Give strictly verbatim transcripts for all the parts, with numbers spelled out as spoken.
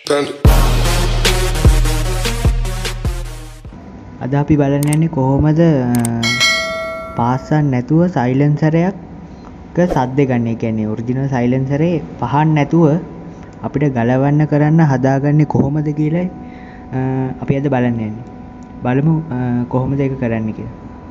අද අපි බලන්න යන්නේ කොහොමද පාස්සන් නැතුව සයිලන්සරයක් සද්ද ගන්න. ඒ කියන්නේ ඔරිජිනල් සයිලන්සරේ පහන් නැතුව අපිට ගලවන්න කරන්න හදාගන්නේ කොහොමද කියලා අපි අද බලන්න යන්නේ. බලමු කොහොමද ඒක කරන්න කියලා.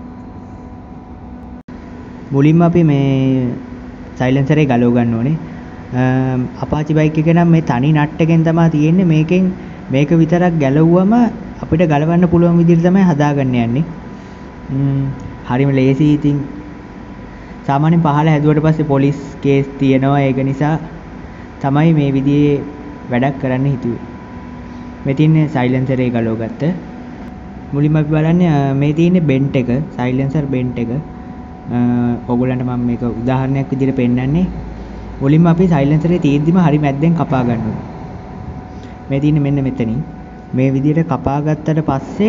මුලින්ම අපි මේ සයිලන්සරේ ගලව ගන්න ඕනේ. අපාචි බයික් එක නම් මේ තනි නට් එකෙන් තමයි තියෙන්නේ. මේකෙන් මේක විතරක් ගැලවුවම අපිට ගලවන්න පුළුවන් විදිහට තමයි හදාගන්න යන්නේ. හරිම ලේසි. ඉතින් සාමාන්‍යයෙන් පහළ හැදුවට පස්සේ පොලිස් කේස් තියෙනවා. ඒක නිසා තමයි මේ විදිහේ වැඩක් කරන්න හිතුවේ. මේ තියෙන්නේ සයිලන්සරේ ගලව ගත්ත. මුලින්ම අපි බලන්නේ මේ තියෙන්නේ බෙන්ට් එක, සයිලන්සර් බෙන්ට් එක. ඔයගොල්ලන්ට මම මේක උදාහරණයක් විදිහට පෙන්නන්නේ. මුලින්ම අපි සයිලන්සරේ තියෙද්දිම හරි මැද්දෙන් කපා ගන්න ඕනේ. මේ තියෙන්නේ මෙන්න මෙතනින්. මේ විදිහට කපා ගත්තට පස්සේ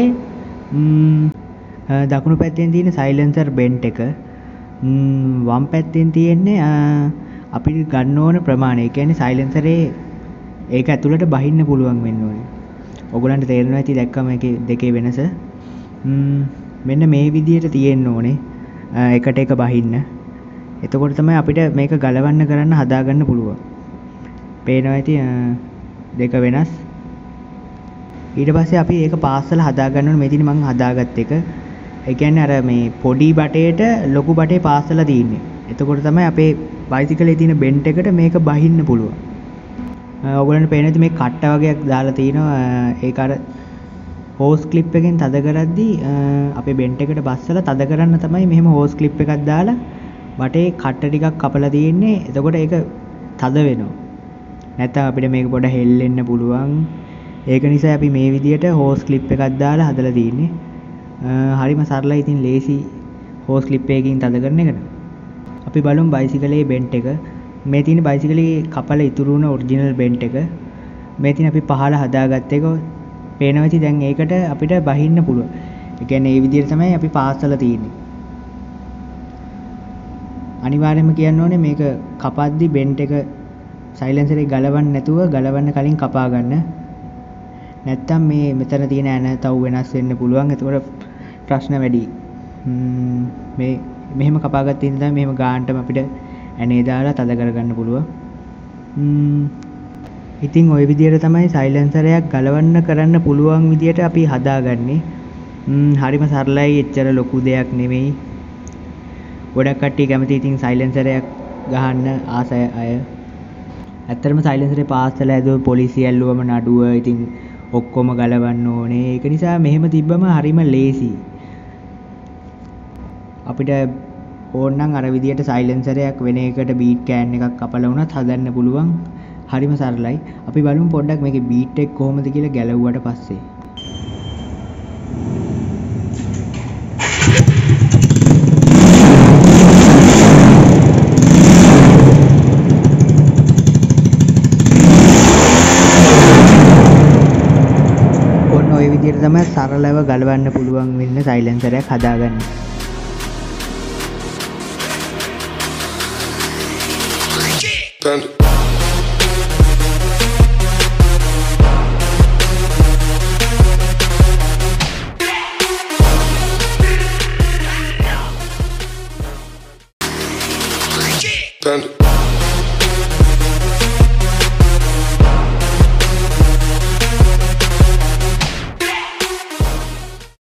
දකුණු පැත්තෙන් තියෙන සයිලන්සර් බෙන්ට් එක, වම් පැත්තෙන් තියෙන්නේ අපිට ගන්න ඕන ප්‍රමාණය. ඒ කියන්නේ සයිලන්සරේ ඒක ඇතුළට බහින්න පුළුවන් වෙන්න ඕනේ. ඔයගොල්ලන්ට තේරෙනවා ඇති දැක්කම මේකේ දෙකේ වෙනස. මෙන්න මේ විදිහට තියෙන්න ඕනේ. එකට එක බහින්න. එතකොට තමයි අපිට මේක ගලවන්න කරන්න හදාගන්න පුළුවන්. පේනවා ඇති දෙක වෙනස්. ඊට පස්සේ අපි ඒක පාස්සල හදාගන්න ඕනේ. මේ තියෙන මම හදාගත්ත එක. ඒ කියන්නේ අර මේ පොඩි බටේට ලොකු බටේ පාස්සලා තියෙන්නේ. එතකොට තමයි අපේ බයිසිකලේ තියෙන බෙන්ට් එකට මේක බහින්න පුළුවන්. ඔයගොල්ලන්ට පේන ඇති මේ කට්ට වගේක් දාලා තිනවා. ඒක අර හෝස් ක්ලිප් එකෙන් තද කරද්දී අපේ බෙන්ට් එකට බස්සලා තද කරන්න තමයි මෙහෙම හෝස් ක්ලිප් එකක් දාලා බටේ කට්ට ටිකක් කපලා තියෙන්නේ. එතකොට ඒක තද වෙනවා. නැත්නම් අපිට මේක පොඩ හෙල්ලෙන්න පුළුවන්. ඒක නිසා අපි මේ විදියට හෝස් ක්ලිප් එකක් දාලා හදලා තියෙන්නේ. හරිම සරලයි. ඉතින් ලේසි හෝස් ක්ලිප් එකකින් තද කරන එකට. අපි බලමු බයිසිකලේ බෙන්ට් එක. මේ තියෙන බයිසිකලේ කපලා ඉතුරු වුණ ඔරිජිනල් බෙන්ට් එක. මේ තියෙන අපි පහළ හදාගත්ත එක. පේනවා ඇති දැන් ඒකට අපිට බහින්න පුළුවන්. ඒ කියන්නේ මේ විදියට තමයි අපි පාස්සලා තියෙන්නේ. අනිවාර්යයෙන්ම කියන්න ඕනේ මේක කපද්දි බෙන්ට් එක සයිලන්සරේ ගලවන්න නැතුව ගලවන්න කලින් කපා ගන්න. නැත්තම් මේ මෙතන තියෙන ඇන තව වෙනස් වෙන්න පුළුවන්. ඒතකොට ප්‍රශ්න වැඩි. මේ මෙහෙම කපාගත්ත ඉඳන් මෙහෙම ගානටම අපිට ඇනේ දාලා තද කරගන්න පුළුවන්. ඉතින් ওই විදිහට තමයි සයිලන්සරයක් ගලවන්න කරන්න පුළුවන් විදිහට අපි හදාගන්නේ. හරිම සරලයි. එච්චර ලොකු දෙයක් නෙමෙයි. ගොඩක් කට්ටිය කැමති ඉතින් සයිලන්සරයක් ගහන්න ආස අය. ඇත්තටම සයිලන්සරේ පාස්සල ඇදුව පොලිසිය ඇල්ලුවම නඩුව. ඉතින් ඔක්කොම ගලවන්න ඕනේ. ඒක නිසා මෙහෙම තිබ්බම හරිම ලේසි. අපිට ඕනනම් අර විදියට සයිලන්සරයක් වෙන එකට බීට් කෑන් එකක් කපලා වුණත් හදන්න පුළුවන්. හරිම සරලයි. අපි බලමු පොඩ්ඩක් මේකේ බීට් එක කොහොමද කියලා ගැලවුවට පස්සේ. ඔය විදිහට තමයි සරලව ගලවන්න පුළුවන් වෙන්න සයිලන්සරයක් හදාගන්න. Done.